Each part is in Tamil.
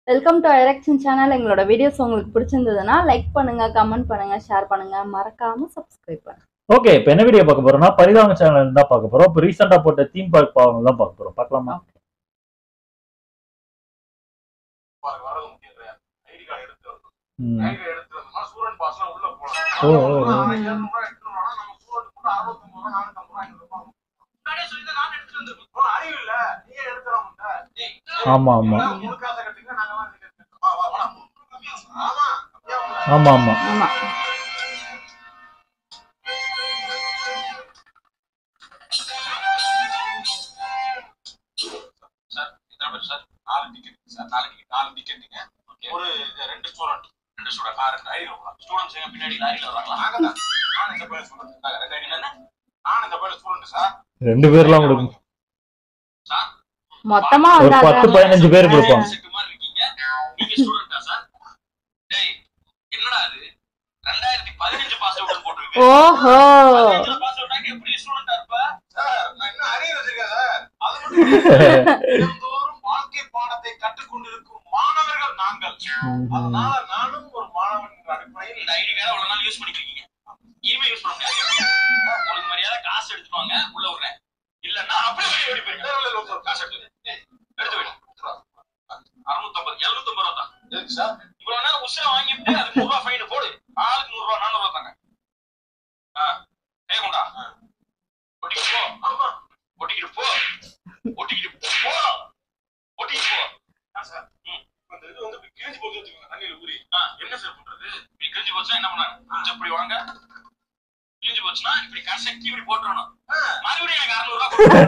வெல்கம் டு ஐரக்ஷன் சேனல். எங்களோட வீடியோஸ் உங்களுக்கு பிடிச்சிருந்ததுன்னா லைக் பண்ணுங்க, கமெண்ட் பண்ணுங்க, ஷேர் பண்ணுங்க, மறக்காம சப்ஸ்கிரைப் பண்ணுங்க. ஓகே, இப்போ என்ன வீடியோ பார்க்க போறோம்னா பரிதாப சேனல் தான் பார்க்க போறோம். இப்போ ரீசெண்டா போட்ட தீம் பார்க் பாவங்கள் தான் பார்க்க போறோம். பார்க்கலாமா? ஆமா ஆமா ஆமா ஆமா ஆமா. ரெண்டு பேர்லாம் கொடுக்கும். மொத்தமா ஒரு 10-15 பேர் கொடுப்பாங்க. ஓஹோ, வாழ்க்கை பாடத்தை கற்றுக்கொண்டிருக்கும் மாணவர்கள் நாங்கள். அதனால நானும் ஒரு மாணவன் அடிப்படையில் இந்த ஐடி வேற அவ்வளவு நாள் யூஸ் பண்ணிக்கிறீங்க. இனிமே யூஸ் பண்ண முடியாது. உங்களுக்கு மரியாதை காசு எடுத்துவாங்க, உள்ள விடுறேன். இல்லன்னா அப்படியே ஓடி போயிடுங்க. காசு எடுத்து போயிடும். 650 750 ரூபா தான் இருக்கு சார். இவ்வளவு நேரம் உஷா வாங்கிட்டு அது 100 ரூபா ஃபைன் போடு. ஆளுக்கு 100 ரூபா 400 ரூபா தாங்க. கொண்டா ஒட்டிக்கிட்டு போ. ஆமா, ஒட்டிக்கிட்டு போ, ஒட்டிக்கிட்டு போ, ஒட்டிக்கிட்டு போ. சார் இந்த இது வந்து கிழிஞ்சு போச்சு வச்சுக்கோங்க, தண்ணியில ஊறி. என்ன சார் பண்றது? இப்படி கிழிஞ்சு போச்சா என்ன பண்ணாங்க? கொஞ்சம் இப்படி வாங்க. கிழிஞ்சு போச்சுன்னா இப்படி கசக்கி இப்படி போட்டுறணும். மறுபடியும் எனக்கு 600 ரூபா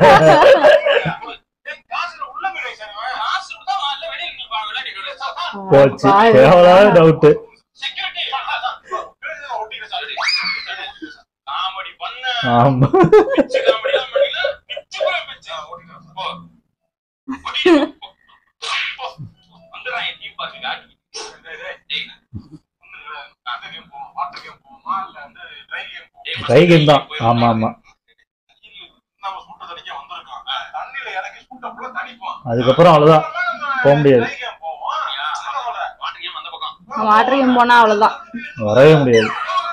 காசுல உள்ள போயிடுங்க சார். காசு கொடுத்தா இல்ல வெளியில நீங்க விளையாடி போச்சு. எவ்வளவு டவுட். செக்யூரிட்டி ஒட்டிக்கிற சார். காமெடி பண்ண. ஆமா, பிச்சு காமெடி தான் பண்ணீங்க. பிச்சு கூட பிச்சு ஒட்டிக்கிற போ. ஒட்டிக்கிற போ. வந்துறான் என் டீம் பாருங்க. டேய் அந்த கேம் போவோம், வாட்டர் கேம் போவோமா இல்ல அந்த ட்ரை கேம் போவோம்? ட்ரை கேம் தான். ஆமா ஆமா. நம்ம சூட்ட தடிக்க வந்திருக்கோம். தண்ணில இறக்கி சூட்ட ஃபுல்லா தடிப்போம். அதுக்கப்புறம் அவ்வளவுதான், போக முடியாது. ட்ரை கேம் போவோம். வாட்டர் கேம் அந்த பக்கம். வாட்டர் கேம் போனா அவ்வளவுதான், வரவே முடியாது.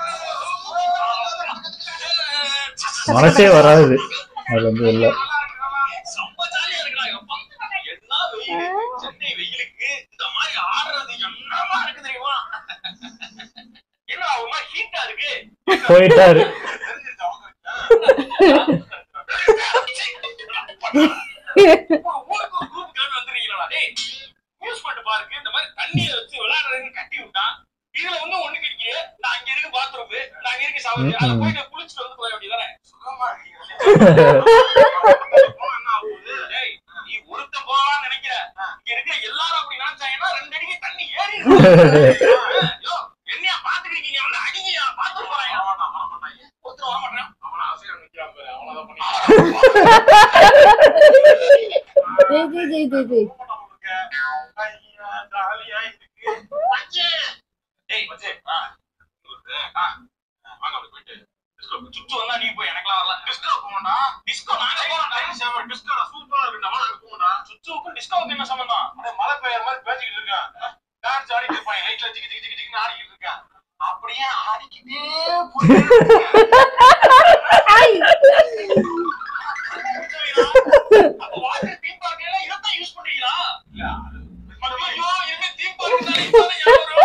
மனசே வராது அது வந்து இல்ல. ரொம்ப ஜாலியா இருக்குடா அப்பா. என்ன வெயில், சென்னை வெயிலுக்கு இந்த மாதிரி ஆடுறது என்னமா இருக்கு தெரியுமா? என்ன ஒரு மாதிரி ஹீட்டா இருக்கு. போயிட்டாரு. தெரிஞ்சிருச்சு அவங்க. ஊருக்கு ஒரு குரூப் கிளம்பி வந்துருக்கீங்களா? டேய் யூஸ் பண்ணிட்டு பாருங்க. இந்த மாதிரி தண்ணியை வச்சு விளையாடுறதுன்னு கட்டி விட்டான். இதுல வந்து ஒண்ணு கிடைக்கு. நான் அங்க இருக்கு பாத்ரூம், நான் அங்க இருக்கு ஷவர். அத போய் குளிச்சுட்டு வந்து போய் வேண்டியதானே. சுகமா இருக்கீங்க. என்ன ஆகுது? டேய் நீ ஒருத்த போவான்னு நினைக்கிற. இங்க இருக்கிற எல்லாரும் அப்படி நினைச்சாங்கன்னா 2 அடிக்கு தண்ணி ஏறிடும். யோ என்னையா பாத்துக்கிட்டீங்க? வந்து அடிங்கயா பாத்து போறாங்க. வரமாட்டாங்க. ஒருத்தர் வரமாட்டான். அவன ஆசையா நிக்கிறான் பாரு. அவனதான் பண்ணி. ஜாலியா இருக்கு. மச்சி டேய் மச்சி வாங்க அப்படி போயிட்டு டிஸ்கோ சுச்சு வந்தா நீ போய் எனக்குலாம் வரல. டிஸ்கோ போகணும்டா. டிஸ்கோ நானே போறேன். டைம் சேவர் டிஸ்கோ சூப்பரா இருக்குடா. வாங்க போங்கடா. சுச்சுவுக்கு டிஸ்கோவுக்கு என்ன சம்பந்தம்? அட மழை பெய்யற மாதிரி பேசிக்கிட்டு இருக்கேன். டான்ஸ் ஆடிட்டு இருப்பாங்க. லைட்ல ஜிகி ஜிகி ஜிகி ஜிகின்னு ஆடிக்கிட்டு இருக்கேன். அப்படியே ஆடிக்கிட்டே போய் வாட்டர் தீம் பார்க் எல்லாம் இதத்தான் யூஸ் பண்றீங்களா? இல்ல ஐயோ இனிமே தீம் பார்க் தான் யாரும்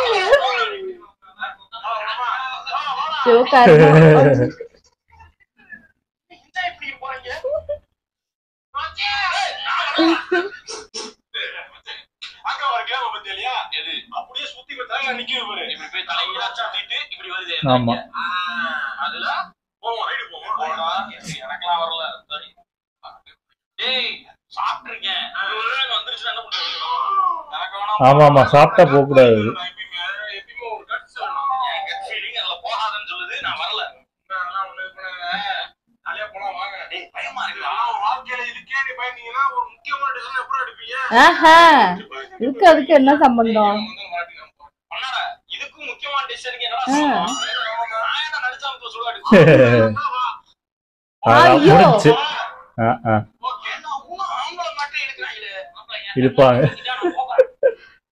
அப்படியே சுத்தி தலையில நிக்கிது பாரு. இப்படி போய் தலையில சுத்திட்டு இப்படி வருது. ஆமா, அதுல போவோம், ரைடு போவோம். எனக்கெல்லாம் வரல. டேய் சாப்பிட்டுருக்கேன். வந்துருச்சுன்னா என்ன பண்றது? எனக்கு வேணாம். ஆமா ஆமா, சாப்பிட்டா போக கூடாது. எப்பயுமே ஒரு கட்ஸ் வேணும். என் கட் ஃபீலிங் அதுல போகாதுன்னு சொல்லுது. நான் வரல. அதெல்லாம் ஒண்ணு ஜாலியா போலாம் வாங்க. டேய் பயமா இருக்கு. வாழ்க்கையில இதுக்கே நீ பயந்தீங்கன்னா ஒரு முக்கியமான டிசிஷன் எப்படி எடுப்பீங்க? இதுக்கு அதுக்கு என்ன சம்பந்தம்? இதுக்கும் முக்கியமான டிசிஷனுக்கு என்னடா சம்பந்தம்? நான் என்ன நடிச்சாம சொல்லுவாடி. முடிச்சு. ஓகே நான் உன ஆம்பள மட்டும் எடுக்கறாங்களே. இருப்பாங்க.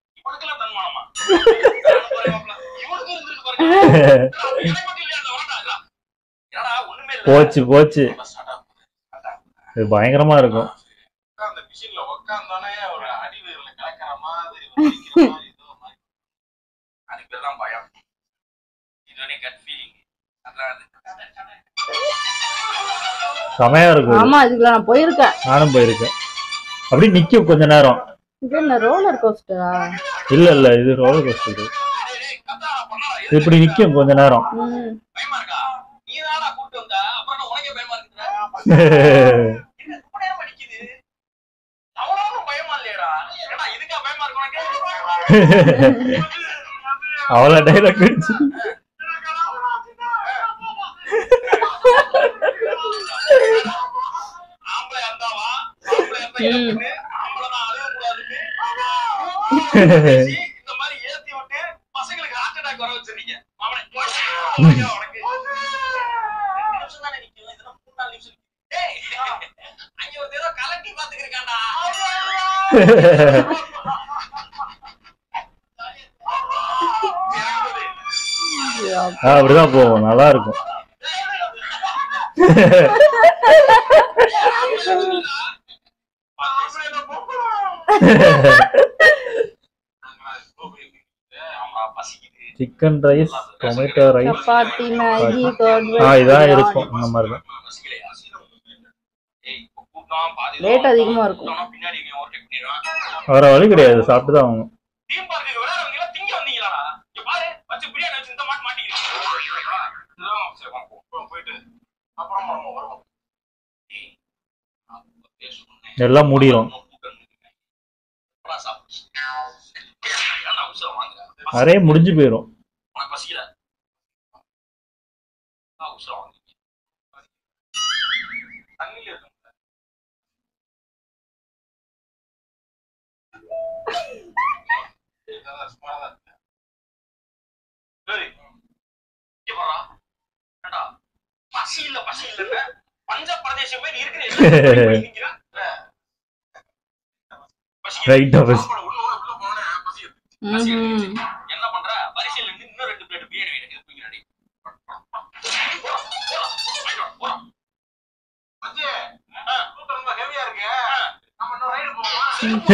போச்சு போச்சு, இது பயங்கரமா இருக்கும். செமையா இருக்கும். ஆமா, இதுக்குள்ள நான் போயிருக்கேன். நானும் போயிருக்கேன். அப்படி நிக்கும் கொஞ்ச நேரம். இது என்ன ரோலர் கோஸ்டரா? இல்ல இல்ல, இது ரோலர் கோஸ்டர். இப்படி நிக்கும் கொஞ்ச நேரம். அவள டைலாக் அடிச்சு இந்த மாதிரி ஏத்தி விட்டு பசங்களுக்கு ஹார்ட் அட்டாக் வர வச்சிருக்கீங்க. அங்க ஒரு ஏதோ கலட்டி பாத்துக்கிருக்காண்டா. அப்படிதான் போவோம், நல்லா இருக்கும். Chicken rice, tomato rice, chapati, Maggi, curd இதான் இருக்கும். இந்த மாதிரி தான் ரேட் அதிகமா இருக்கும். வேற வழி கிடையாது, சாப்பிட்டுதான் ஆகணும். எல்லாம் முடியும், நிறைய முடிஞ்சு போயிரும். பசி இல்ல பஞ்ச பிரதேசம் போய் இருக்கிற என்ன பண்ற? வரிசையில இருந்து இன்னும் 2 பிளேட் பிரியாணி வேணும். ரொம்ப ஹெவியா இருக்கு. நம்ம இன்னும் ரைடு போவோமா?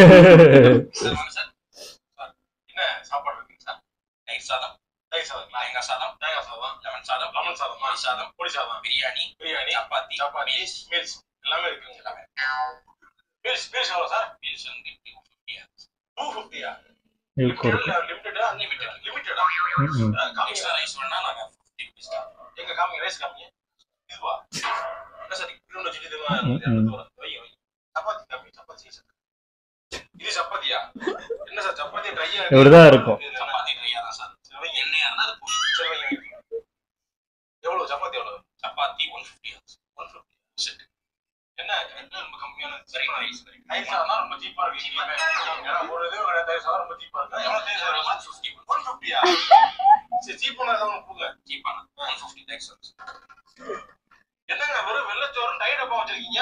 என்ன சாப்பாடு இருக்கு சார்? தயிர் சாதம், தேங்காய் சாதம், லெமன் சாதம், பொடி சாதம், பிரியாணி, சப்பாத்தி, மீல்ஸ் எல்லாமே இருக்குங்க. எல்லாமே மீல்ஸ் எவ்வளவு சார்? மீல்ஸ் வந்து 250. லிமிட்டடா லிமிட்டடா எக்ஸ்ட்ரா ரைஸ் வேணா நாங்க 50 பீஸ் தான். எங்க காமிங்க ரைஸ் காமிங்க. இதுவா என்ன சார் கிலோல வச்சிட்டீங்க? சப்பாத்தி காமி, சப்பாத்தி. இது சப்பாத்தியா? என்ன சார் சப்பாத்தி ட்ரையா இப்படிதான் இருக்கும். சப்பாத்தி ட்ரையா தான் சார். எண்ணெயா இருந்தா அது போடு. எவ்வளவு சப்பாத்தி? எவ்வளவு சப்பாத்தி? 150 செட். என்ன ரொம்ப கம்மியான சரி ரைஸ். ரைஸ் ஆனா ரொம்ப சீப்பா இருக்கு. ஏன்னா ஒரு இது ஒரு ரைஸ் ரொம்ப சீப்பா இருக்கு. எவ்வளவு ரைஸ்? 150. சரி சீப்பான ஏதாவது போங்க. சீப்பான 150 டைக்ஸ். என்னங்க வெறும் வெள்ளச்சோறும் டை டப்பா வச்சிருக்கீங்க?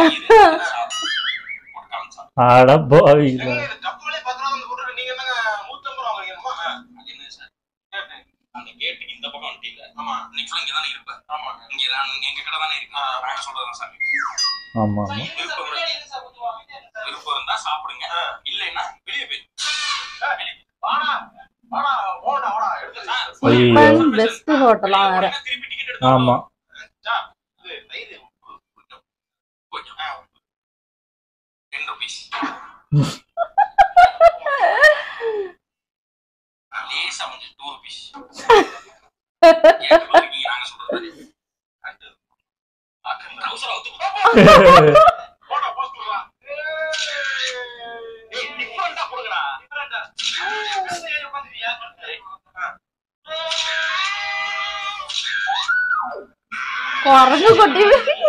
அட போய் டப்பாலே 10 ரூபாய் வந்து போட்டு நீங்க என்னங்க 150 ரூபாய் வாங்குறீங்கமா? அது என்ன சார்? அந்த கேட்டுக்கு இந்த பக்கம் வந்துட்டீங்க. ஆமா, நீங்க சொல்ல இங்க தானே இருப்ப. ஆமா, இங்க எங்க கடை தானே இருக்கு. நான் சொல்றேன் சார். ஆமா, விருப்பம் இருந்தா சாப்பிடுங்க, இல்லைன்னா வெளியே போய் வாடா வாடா ஓடா ஓடா எடுத்து பெஸ்ட் ஹோட்டலா வேற. திருப்பி டிக்கெட் எடுத்து. ஆமா, இது தயிர் கொஞ்சம் 10 ரூபீஸ். லேசா கொஞ்சம் 2 ரூபீஸ். நாங்க சொல்றது அவசரம் வந்து போடா போஸ்ட் போடுறா. ஏய் டிஃபரண்டா போடுங்கடா. டிஃபரண்டா குரங்கு கொட்டி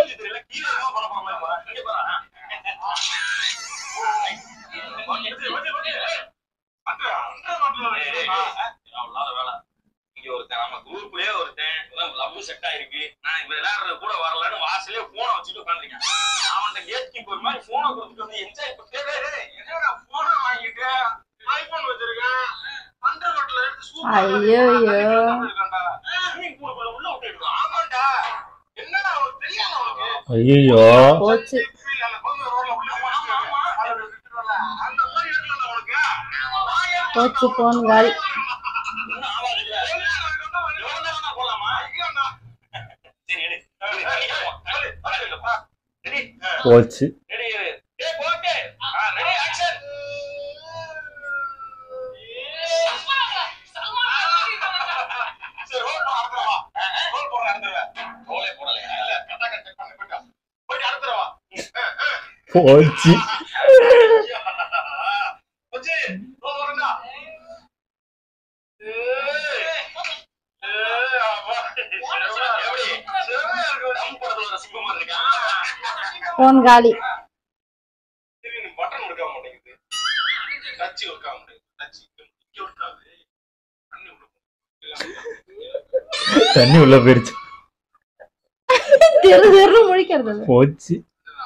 செட் ஆயிருக்கு. நான் இப்ப விளையாடுறது கூட வரலன்னு வாசலே போனை வச்சுட்டு உட்காந்துருக்கேன். அவன் கேட் கீப்பர் மாதிரி போனை கொடுத்துட்டு வந்து என்ஜாய் பண்ணிட்டு என்னடா போனை வாங்கிட்டு ஐபோன் வச்சிருக்கேன் 100 ஐயோ ஐயோ ஐயோ போச்சு போச்சு போன் காலி. போச்சு போச்சு போன் காலி. தண்ணி உள்ள போயிருச்சு. தெரு தெரு முழிக்கிறது போச்சு.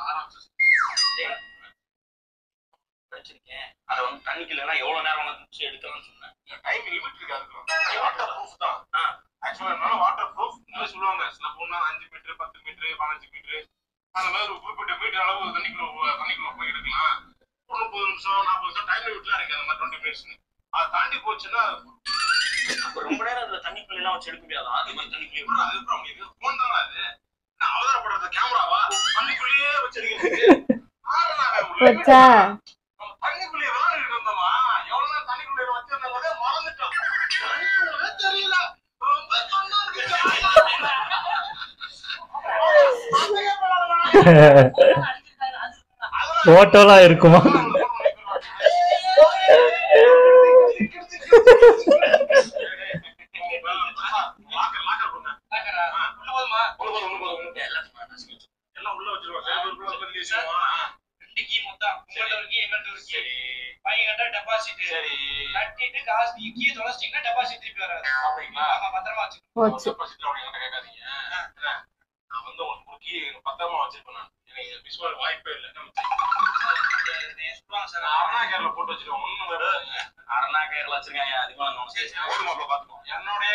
தண்ணிக்கு இல்லைன்னா எவ்வளவு நேரம் எடுக்கலாம்னு சொன்னேன். டைம் லிமிட் இருக்கு. அதுக்கு வாட்டர் ப்ரூஃப் தான். ஆக்சுவலா வாட்டர் ப்ரூஃப் சொல்லுவாங்க. சில பொண்ணு 5 மீட்டர் 10 மீட்டர் 15 மீட்டர் அந்த மாதிரி ஒரு குறிப்பிட்ட மீட்டர் அளவு தண்ணிக்குள்ள போய் எடுக்கலாம். 30 நிமிஷம் 40 நிமிஷம் டைம் லிமிட்லாம் இருக்கு. அந்த மாதிரி 20 மினிட்ஸ் அதை தாண்டி போச்சுன்னா ரொம்ப நேரம் அதுல தண்ணிக்குள்ள எல்லாம் வச்சு எடுக்க முடியாதா? அது மாதிரி தண்ணிக்குள்ளே அதுக்கப்புறம் முடியாது. போன் தானே அது. நான் அவதாரப்படுறது கேமராவா தண்ணிக்குள்ளேயே வச்சு எடுக்கிறது. போச்சா தண்ணிக்குள்ளே விளையாடிட்டு இருந்தோமா? எவ்வளவு நேரம் தண்ணிக்குள்ளே வச்சிருந்தோம் மறந்துட்டோம். தெரியல. போட்டோலாம் இருக்குமா? போச்சு பத்திரமா வச்சிருப்பேன். வாய்ப்பே இல்லை. அரணா கேரள போட்டு வச்சிருக்கோம். அரணா கேரள வச்சிருக்காங்க. அதிகமா பாத்துக்கோம். என்னோடய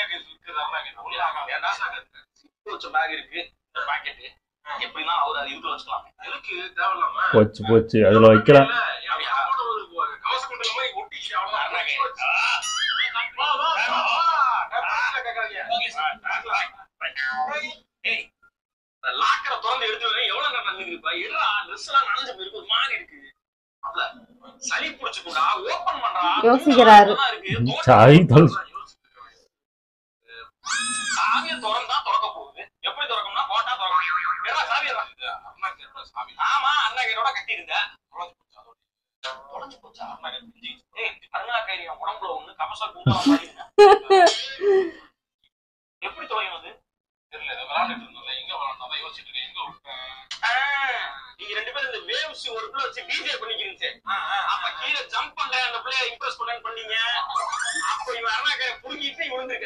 பேக் இருக்கு. பாக்கெட்டு எப்படின்னா அவர் அது இதுல வச்சுக்கலாம். எதுக்கு தேவையில்லாம போச்சு போச்சு. அதுல வைக்கலாம். கவச குண்டல மாதிரி ஒட்டிச்சு. லாக்கரை திறந்து எடுத்து எவ்வளவு நேரம் நன்னிருப்பா? எடுறா ட்ரெஸ் எல்லாம் நனைஞ்சு போயிருக்கு. ஒரு மாதிரி இருக்கு. சளி புடிச்சுக்கூடா ஓபன் பண்றா. யோசிக்கிறாரு. சாவி தொலைச்சு சாவியை திறந்தா திறக்க போகுது. எப்படி திறக்கும்னா போட்டா திறக்கும். ஏடா சாவி சாவி. ஆமா அண்ணா கையோட கட்டி இருந்த தொலைஞ்சு போச்சா? அண்ணா கை உடம்புல ஒண்ணு கமசா கூட்டம் எப்படி தொலையும் அது? தெரியல. விளையாண்டுட்டு இருந்தோம்ல. எங்க விளையாண்டா யோசிச்சுட்டு இருக்கேன். எங்க நீங்க 2 பேரும் இந்த வேவ்ஸ் ஒரு பிள்ளை வச்சு டிஜே பண்ணிக்கிறீங்க. அப்ப கீழே ஜம்ப் பண்ணல அந்த பிள்ளைய இம்ப்ரெஸ் பண்ணு பண்ணீங்க. அப்ப இவன் அண்ணா கையை புடுங்கிட்டு விழுந்துருக்க.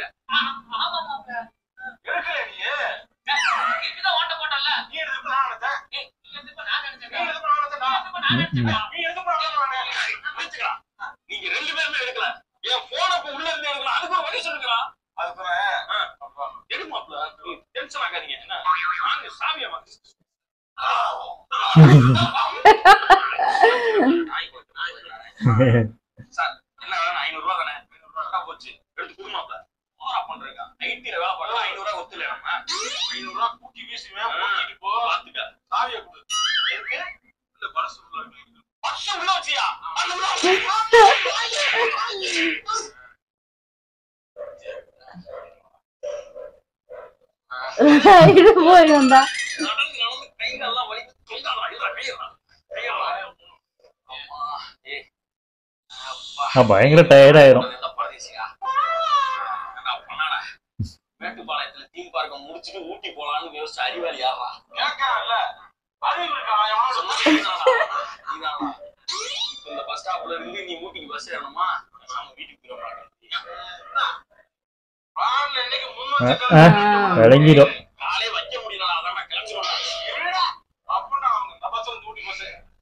எடுக்கல நீ. இதுதான் ஓட்ட போட்டல. நீ எடுத்து நான் நினைச்சேன். நீ எடுத்து நான் நினைச்சேன். நீ எடுத்து நான் நினைச்சேன். நீ எடுத்து நினைச்சுக்கலாம். நீங்க 2 பேருமே எடுக்கல. என் போன உள்ள இருந்து எடுக்கலாம். அதுக்கு ஒரு வழி சொல்லுங்களா? அதுக்கு எடுமாப்ல. டென்ஷன் ஆகாதீங்க. என்ன வாங்க சாவியா வாங்க. சார் என்ன வேணும்? 500 ரூபா தானே. 500 ரூபா போச்சு. எடுத்து குடுமாப்ல. ஓவரா பண்றீங்க. ஐடில வேலை பண்ணா 500 ரூபா ஒத்துல. நம்ம 500 ரூபா கூட்டி வீசுவேன். போட்டிட்டு போ. பாத்துக்க. சாவியை கொடு. இருக்கு இந்த பர்ஸ் உள்ள இருக்கு. பர்ஸ் உள்ள வச்சியா? அது உள்ள இது போய் வந்தா நடந்து கைகள்லாம் வலி தொங்காதா? இல்ல கையெல்லாம் பயங்கர டயர்ட் ஆயிரும். மேட்டுப்பாளையத்துல தீம் பார்க்க முடிச்சுட்டு ஊட்டி போலான்னு யோசிச்சு அறிவாளி யாரா? இந்த பஸ் ஸ்டாப்ல இருந்து நீ ஊட்டிக்கு பஸ் ஏறணுமா? வீட்டுக்கு விளங்கிடும். காலையே வைக்க முடியல. அதான் நான் கிளம்பிடுவேன்.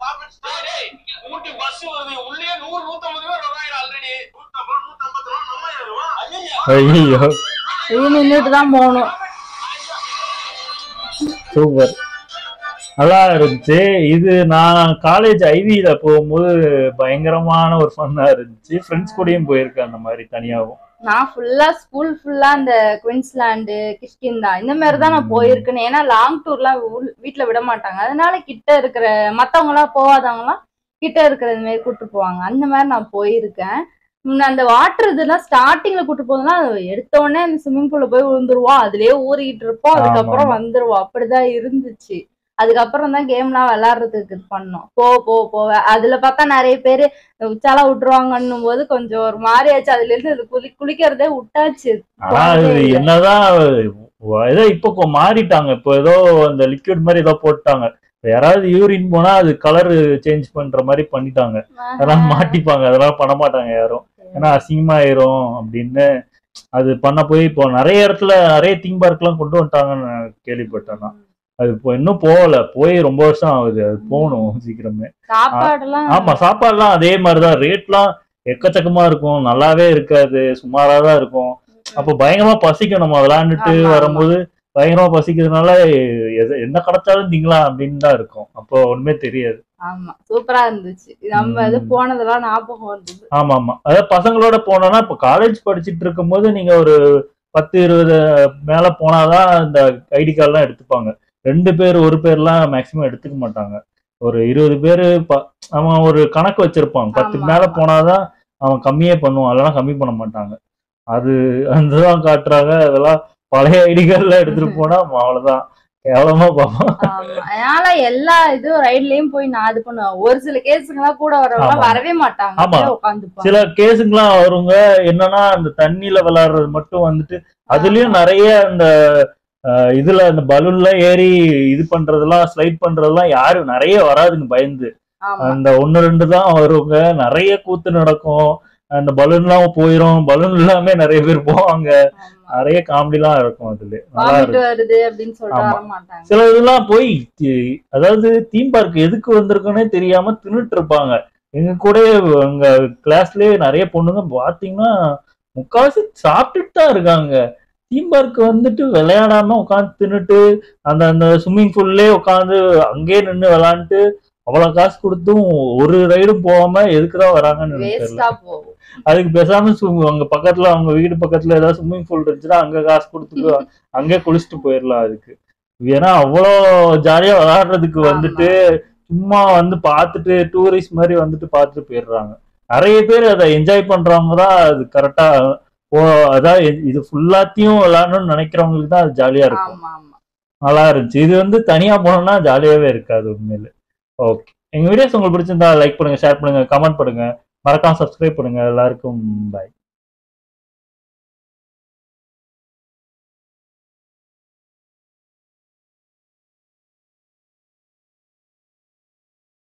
ஊட்டி பஸ் வருது. உள்ளே 100 150 பேர் வராங்க. ஆல்ரெடி 150 150 நம்ம ஐயோ இது நின்றுட்டு தான் போகணும். சூப்பர், நல்லா இருந்துச்சு. இது நான் காலேஜ் ஐவியில போகும்போது பயங்கரமான ஒரு ஃபன்னா இருந்துச்சு. ஃப்ரெண்ட்ஸ் கூடயும் போயிருக்கேன் அந்த மாதிரி தனியாகவும். நான் ஃபுல்லா ஸ்கூல் ஃபுல்லா இந்த குயின்ஸ்லாண்டு, கிஷ்கிந்தா இந்த மாதிரி தான் நான் போயிருக்கேன். ஏன்னா லாங் டூர்லாம் வீட்டுல விட மாட்டாங்க. அதனால கிட்ட இருக்கிற மத்தவங்க எல்லாம் போகாதவங்கலாம் கிட்ட இருக்கிறது மாதிரி கூட்டு போவாங்க. அந்த மாதிரி நான் போயிருக்கேன். அந்த வாட்டர் இதெல்லாம் ஸ்டார்டிங்ல கூட்டு போகுதுன்னா எடுத்த உடனே அந்த ஸ்விம்மிங் பூல்ல போய் விழுந்துருவோம், அதுலயே ஊறிக்கிட்டு இருப்போம், அதுக்கப்புறம் வந்துருவோம். அப்படிதான் இருந்துச்சு. அதுக்கப்புறம் தான் கேம்லாம் விளையாடுறதுக்கு இது பண்ணோம். போவ அதுல பார்த்தா நிறைய பேரு உச்சாலாம் விட்டுருவாங்கன்னும் போது கொஞ்சம் ஒரு மாதிரி ஆச்சு. அதுல இருந்து இது குளிக்கிறதே விட்டாச்சு. என்னதான் ஏதோ இப்போ மாறிட்டாங்க. இப்போ ஏதோ அந்த லிக்விட் மாதிரி ஏதோ போட்டாங்க. யாராவது யூரின் போனா அது கலர் சேஞ்ச் பண்ற மாதிரி பண்ணிட்டாங்க. அதெல்லாம் மாட்டிப்பாங்க, அதெல்லாம் பண்ண மாட்டாங்க யாரும். ஏன்னா அசிங்கமாயிரும் அப்படின்னு அது பண்ண போய் இப்போ நிறைய இடத்துல நிறைய தீம் பார்க் எல்லாம் கொண்டு வந்துட்டாங்கன்னு கேள்விப்பட்டேன். அது இப்போ இன்னும் போய் ரொம்ப வருஷம் ஆகுது. அது போகணும் சீக்கிரமே. ஆமா, சாப்பாடுலாம் அதே மாதிரிதான். ரேட்லாம் எக்கச்சக்கமா இருக்கும், நல்லாவே இருக்காது, சுமாராதான் இருக்கும். அப்போ பயங்கரமா பசிக்கும். நம்ம விளையாண்டுட்டு வரும்போது பயங்கரமா பசிக்கிறதுனால என்ன கிடைச்சாலும் திங்கலாம் அப்படின்னு தான் இருக்கும். அப்போ ஒண்ணுமே தெரியாது. ஆமா, சூப்பரா இருந்துச்சு. நம்ம இது போனதெல்லாம் ஞாபகம் வந்தது. ஆமா, அதாவது பசங்களோட போனோம்னா இப்ப காலேஜ் படிச்சுட்டு இருக்கும் போது நீங்க ஒரு 10-20 மேல போனாதான் இந்த ஐடி கார்டு எல்லாம் எடுத்துப்பாங்க. 2 பேர் 1 பேர்லாம் மேக்சிமம் எடுத்துக்க மாட்டாங்க. ஒரு 20 பேரு அவன் ஒரு கணக்கு வச்சிருப்பான். 10 மேல போனாதான் அவன் கம்மியே பண்ணுவான், அதெல்லாம் கம்மி பண்ண மாட்டாங்க. அதுதான் காட்டுறாங்க. அதெல்லாம் பழைய ஐடிகள்ல எடுத்துட்டு போனா அவ்வளவுதான் கேவலமா பார்ப்போம். அதனால எல்லா இதுவும் ரைட்லயும் போய் நான் இது பண்ணுவேன். ஒரு சில கேஸுங்கெல்லாம் கூட வரவே மாட்டாங்க. ஆமா, சில கேஸுங்கெல்லாம் வருங்க. என்னன்னா அந்த தண்ணியில விளையாடுறது மட்டும் வந்துட்டு அதுலயும் நிறைய அந்த இதுல அந்த பலூன்ல ஏறி இது பண்றதெல்லாம் ஸ்லைட் பண்றதெல்லாம் யாரும் நிறைய வராதுங்க, பயந்து. அந்த 1-2 தான் வருவாங்க. நிறைய கூத்து நடக்கும். அந்த பலூன் எல்லாம் போயிரும், பலூன் எல்லாமே நிறைய பேர் போவாங்க. நிறைய காமெடி எல்லாம் இருக்கும். அதுல நல்லா இருக்கு. சில இதெல்லாம் போய் அதாவது தீம் பார்க் எதுக்கு வந்திருக்குன்னே தெரியாம தின்னுட்டு இருப்பாங்க. எங்க கூட எங்க கிளாஸ்லயே நிறைய பொண்ணுங்க பாத்தீங்கன்னா முக்காவாசி சாப்பிட்டுட்டு தான் இருக்காங்க. தீம் பார்க் வந்துட்டு விளையாடாம உட்காந்து தின்னுட்டு அந்த ஸ்விம்மிங் பூல்லே உட்காந்து அங்கேயே நின்று விளையாண்டுட்டு அவ்வளவு காசு கொடுத்தும் ஒரு ரைடும் போகாம எதுக்குதான் வராங்கன்னு தெரியல. அதுக்கு பேசாம அங்க பக்கத்துல அவங்க வீடு பக்கத்துல ஏதாவது ஸ்விம்மிங் பூல் இருந்துச்சுன்னா அங்க காசு கொடுத்துட்டு அங்கே குளிச்சுட்டு போயிடலாம். அதுக்கு ஏன்னா அவ்வளோ ஜாலியா விளையாடுறதுக்கு வந்துட்டு சும்மா வந்து பார்த்துட்டு டூரிஸ்ட் மாதிரி வந்துட்டு பார்த்துட்டு போயிடுறாங்க. நிறைய பேர் அதை என்ஜாய் பண்றவங்க தான் அது கரெக்டா அதான் இது ஃபுல்லாத்தையும் விளையாடணும்னு நினைக்கிறவங்களுக்கு தான் அது ஜாலியா இருக்கும். நல்லா இருந்துச்சு. இது வந்து தனியா போனோம்னா ஜாலியாவே இருக்காது உண்மையில. ஓகே, எங்க வீடியோஸ் உங்களுக்கு பிடிச்சிருந்தா லைக் பண்ணுங்க, ஷேர் பண்ணுங்க, கமெண்ட் பண்ணுங்க, மறக்காம சப்ஸ்கிரைப் பண்ணுங்க. எல்லாருக்கும் பாய்.